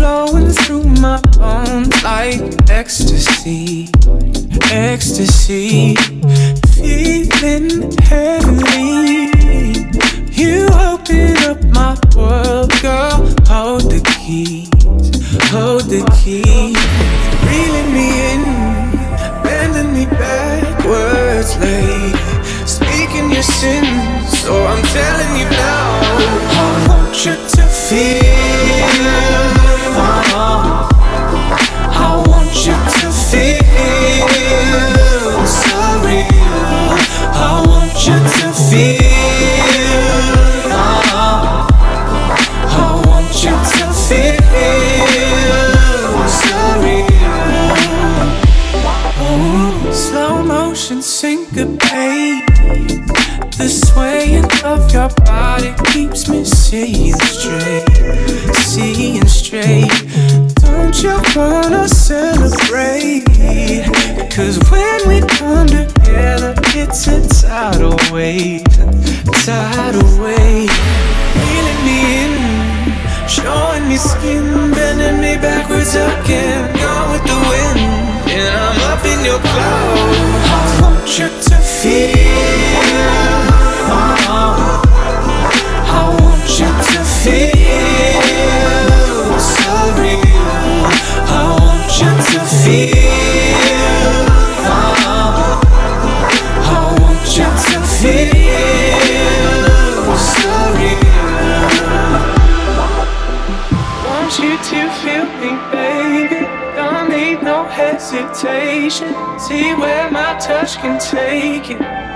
flowing through my bones like ecstasy, ecstasy. Feeling heavenly. You open up my world, girl. Hold the keys, hold the key. Reeling me in, bending me backwards, lady. Speaking your sins, so I'm telling you now. I want you to feel. I want you to feel so real. I want you to feel. I want you to feel so real. Oh, slow motion syncopate. The swaying of your body keeps me seeing straight, seeing straight. Don't you wanna celebrate? Cause when we come together, it's a tidal wave, tidal wave. Reeling me in, showing me skin, bending me backwards again. Gone with the wind, and I'm up in your cloud. I want you to feel. I want you to feel so real. I want you to feel. I want you to feel so real. Want you to feel me, baby. Don't need no hesitation. See where my touch can take you.